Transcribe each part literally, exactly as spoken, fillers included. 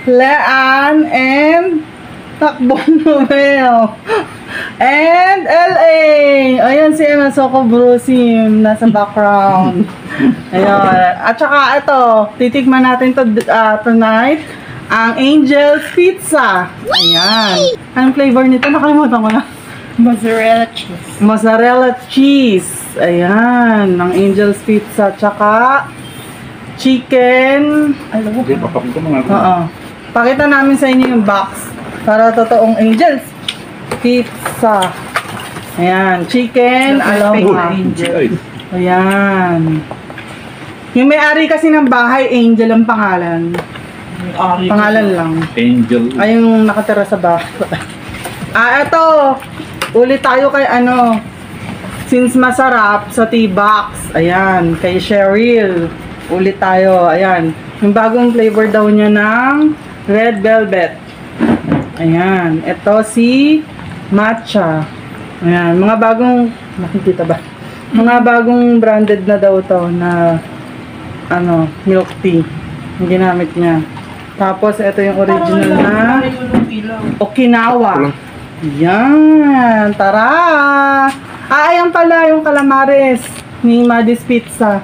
Leanne, and Takbong Noel. And L A. Ayan si Emma Soko Brusim nasa background. Ayan. At saka ito, titikman natin to uh, tonight. Ang Angel's Pizza. Ayan. Anong flavor nito? Nakalimutan ko na. Mozzarella cheese. Mozzarella cheese. Ayan. Ang Angel's Pizza. Tsaka chicken. Alam mo. Hindi, papakita mo nga. Oo. Pakita namin sa inyo yung box. Para totoong Angel's Pizza. Ayan. Chicken. Aloha. Ayan. Yung may-ari kasi ng bahay, Angel ang pangalan. Ari Pangalan lang. Angel. Ay, yung nakatira sa bahay. Ah, eto. Ulit tayo kay ano. Since masarap sa tea box. Ayan. Kay Cheryl. Ulit tayo. Ayan. Yung bagong flavor daw niya ng red velvet. Ayan. Ito si matcha. Ayan. Mga bagong, nakikita ba? Mga bagong branded na daw to na ano, milk tea. Yung ginamit niya. Tapos, ito yung original na Okinawa. Yan. Tara! Ah, ayan pala yung calamares ni Maddie's Pizza.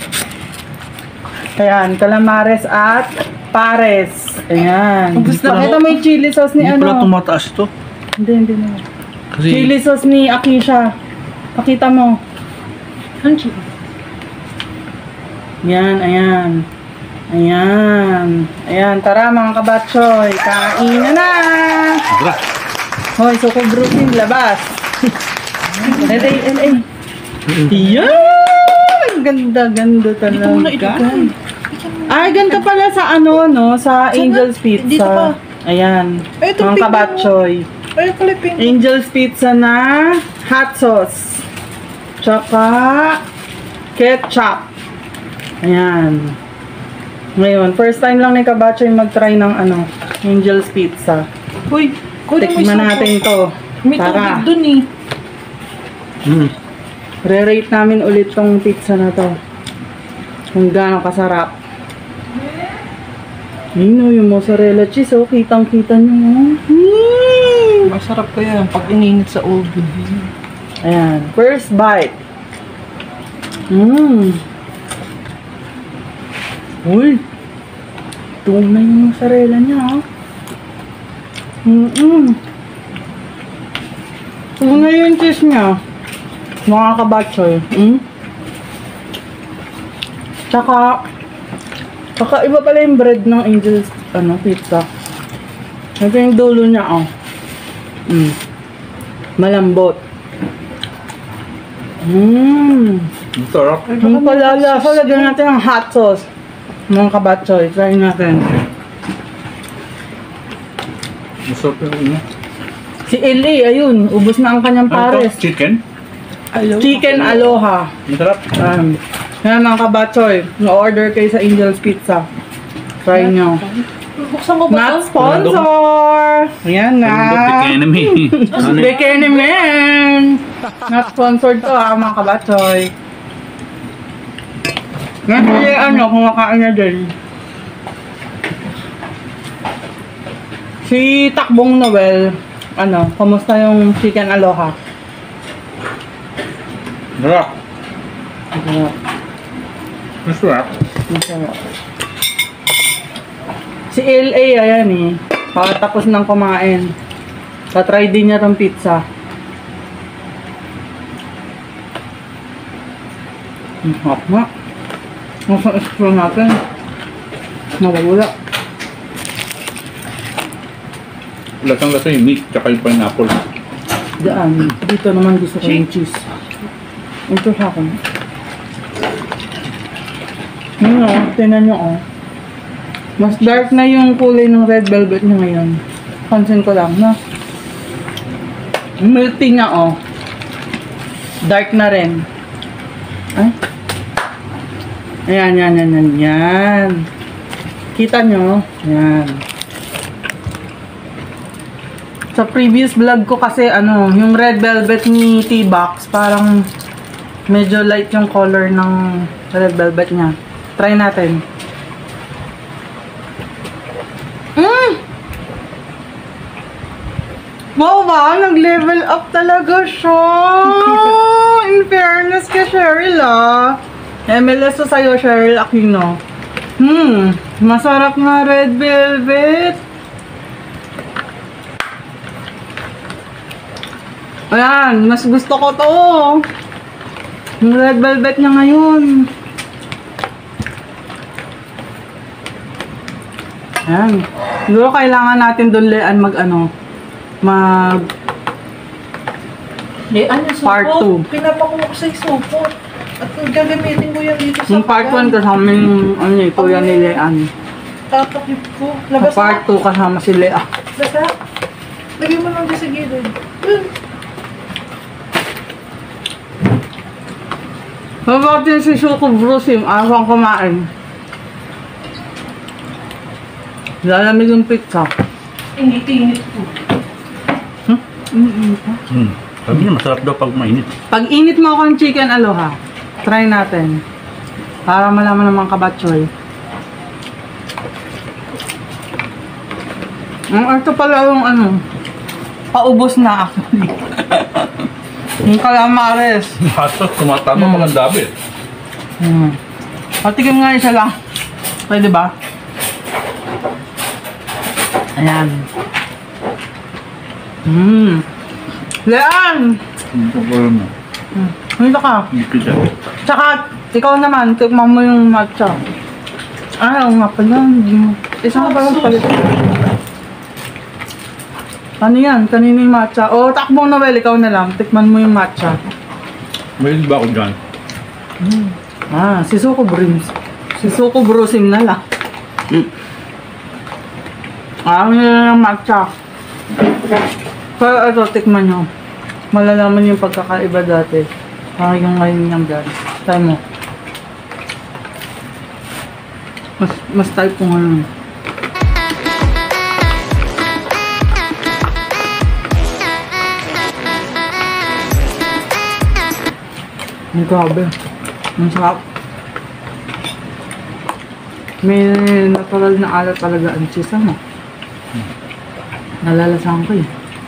Ayan, calamares at pares. Ayan. Ito may chili sauce ni ano. Hindi pala ano. tumataas ito. Hindi, hindi na. Kasi Chili sauce ni Akisha. Pakita mo. Ang chili. Yan, ayan. Ayan. Ayan, tara mga kabatchoy. Kain na na! Tara. Hoy, Soko Brusim, labas. L A, L A. Yan! Ganda, ganda talaga. Ay, ganda pala sa ano, no? Sa Angel's Pizza. Dito pa. Ayan. Ay, ito mga pink kabatchoy. Ay, pala pink. Angel's Pizza na hot sauce. Tsaka ketchup. Ayan. Ngayon, first time lang ni Kabatchoy mag-try ng ano, Angel's Pizza. Uy, tikman natin ito. May tubig dun eh. Mm. Re-rate namin ulit tong pizza na to. Kung gaano kasarap. Ayun o, yung mozzarella cheese o, kitang-kita nyo. Mm. Masarap kaya pag ininit sa oven. Ayan, first bite. Mmm. Uy, tunay yung mozzarella niya, ha? Mm-mm. Tunay yung cheese niya. Mga kabatchoy. Mm? Tsaka, tsaka iba pala yung bread ng Angel's, ano, pizza. Ito yung dulo niya, oh. Mm. Malambot. Mmm. Ang sarap. Ang palala. So, lagyan natin ng hot sauce. Mga kabatchoy, try natin. Masarap yung ano. Si L A, ayun, ubos na ang kanyang Ano pares. ito? Chicken? Aloha. Chicken aloha. Ang sarap. Um, yan mga kabatchoy, na-order kayo sa Angel's Pizza. Try nyo. Buksan mo ba Not ito? sponsor! Ayan na. Big enemy. Big enemy! Not sponsored to ha, mga kabatchoy. Kasi ano, kumakain na din. Si Takbong Noel, ano, kamusta yung chicken aloha? Sarap. Masarap. Masarap. Masarap. Si L A, ayan eh. Pagkatapos ng kumain. Tatry din niya tong pizza. Ang hap nga. Nasa extra natin. Nawawala. Lasang-lasa yung meat, tsaka yung pineapple. Daan. Dito naman gusto ko yung cheese. Ito sa akin. Ano, tinan nyo oh. Mas dark na yung kulay ng red velvet niya ngayon. Pansin ko lang, no? Yung milk tea niya oh. Dark na rin. Ay. Ayan, yan, yan, yan, yan. Kita nyo? Yan. Sa previous vlog ko kasi, ano, yung red velvet ni tea box, parang medyo light yung color ng red velvet niya. Try natin. Mmm! Wow ba? Nag-level up talaga siya. In fairness kay Cheryl ah. M L S to sa'yo, Cheryl Aquino. Hmm, masarap na red velvet. Ayan, mas gusto ko to. Yung red velvet niya ngayon. Ayan. Siguro kailangan natin doon lean mag ano, mag Eh, ano, supot? Part two. Pinapakuha ko sa supot. At gagamitin ko yan dito sa yung part one kasama yung ano eh, kuya ni Lean. tatakip ko. Sa Labas part two kasama si Lea. Basta. Lagay mo lang dyan sa gilid. Yun. Mabuti yung si Shuko Brusim, asang kumain. Lalamig yung pizza. Init-init ko. Hmm? Mm-mm. Hmm. Sabi niya, masarap daw pag mainit. Pag init mo ako ng chicken aloha, try natin. Para malaman naman kabatchoy. Mm, ito pala yung ano, paubos na actually. Yung calamares. Hatos, tumatama Hmm. pag ang dabi. Hmm. Patikim nga isa lang. Pwede ba? Ayan. Hmm. Lean! Ito ko rin mo. Hmm. Dito ka. Yung pizza. Tsaka, ikaw naman, tikman mo yung matcha. Ah, oo nga pala. Hindi mo. Isa nga pala palit. Ano yan? Kanina yung matcha. O, takbong Noel, ikaw na lang. Tikman mo yung matcha. May ba ako dyan? Ah, si Suko Brims. Si Suko Brusim na lang. Ah, yun na lang matcha. Pero ito, tikman nyo. Malalaman yung pagkakaiba dati. Ah, yung ngayon niyang brand. Try mo. Mas, mas type ko ngayon. Ang grabe. Ang sarap. May natural na alat talaga ang cheese mo. Nalalasahan ko eh.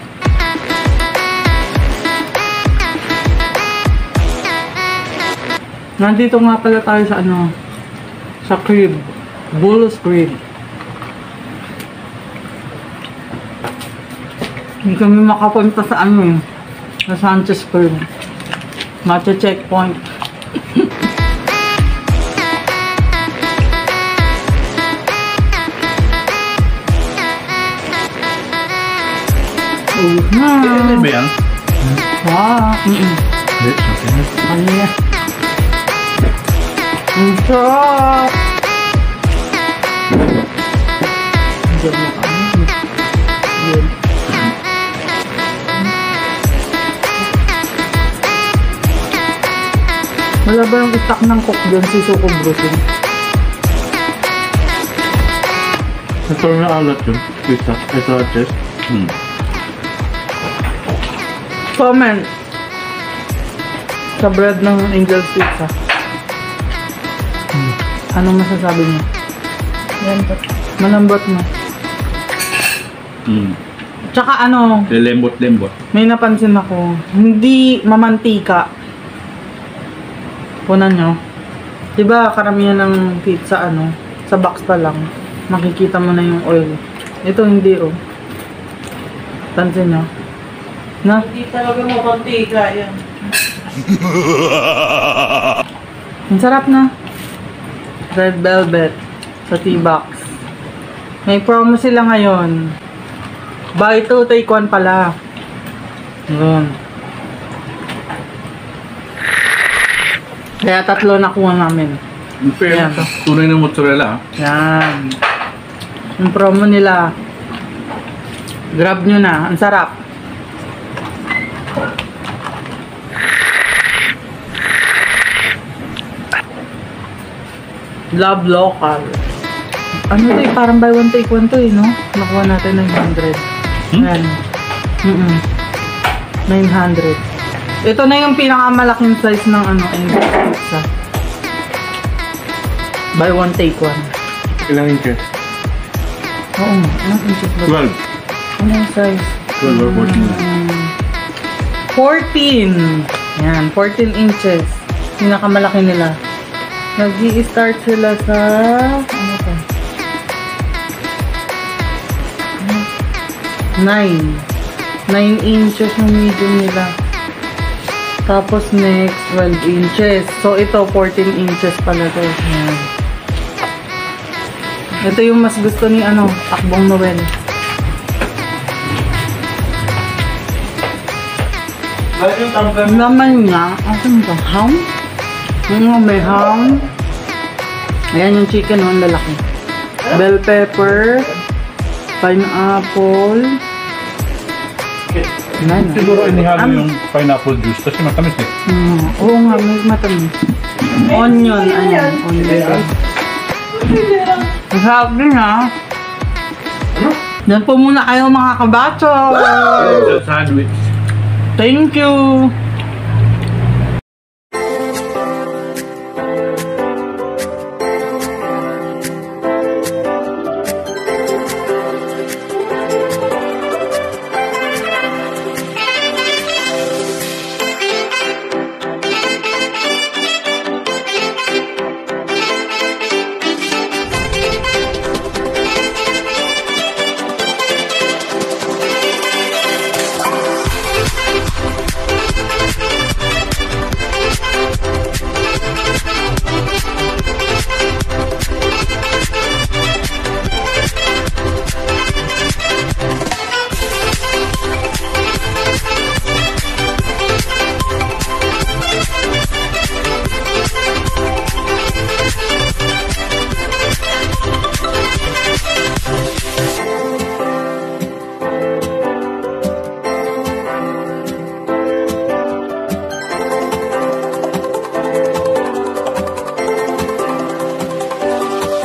Nandito nga pala tayo sa ano, sa crib. Bull's crib. Hindi kami makapunta sa ano eh, sa Sanchez crib. Matcha checkpoint. Uh, na. Ano ba yan? Wow. Mm-mm. Hindi, okay. Ano yan? Ang sarap! Diyan mo kami. Yun. Wala ba yung itak ng cook doon si Suko Brusin? Ito na alat yun. Pizza. Ito at chest. Hmm. Comment sa bread ng Angel's Pizza. Hmm. Anong masasabi niyo? Lambot. Malambot mo. Hmm. Tsaka ano, Lembot-lembot. may napansin ako, hindi mamantika. Punan nyo. Diba karamihan ng pizza ano, sa box pa lang, makikita mo na yung oil. Ito hindi oh. Pansin nyo. Na? Hindi talaga mapantika yan. Ang sarap na. Red velvet sa T-box. May promo sila ngayon. Buy two, take one pala. Yun. Kaya tatlo nakuha namin. Yung fair, Yan. tunay na mozzarella. ah. Yan. Yung promo nila. Grab nyo na. Ang sarap. Love local. Ano to eh, parang buy one take one to eh, no? Nakuha natin nine hundred. Hmm? Yan. Mm-mm. nine hundred. Ito na yung pinakamalaking size ng ano, English pizza. Buy one take one. Ilang inches? Oo nga, anong inches ba? twelve. Ano yung size? twelve or fourteen. fourteen. Yan, fourteen inches. Pinakamalaki nila. Nag-i-start sila sa... Ano to? nine. nine inches yung medium nila. Tapos next, twelve inches. So, ito, fourteen inches pala to. Yan. Ito yung mas gusto ni, ano, Takbong Noel. Laman niya, asan ba? Ham? Yung may ham. Ayan yung chicken, oh, ang lalaki. Bell pepper. Pineapple. Ayan, Siguro inihalo um, yung pineapple juice kasi matamis eh. Mm, oo nga, may matamis. Onion, ayan, onion. Masarap din, ha? Yan po muna kayo, mga kabatchoy. Sandwich. Thank you.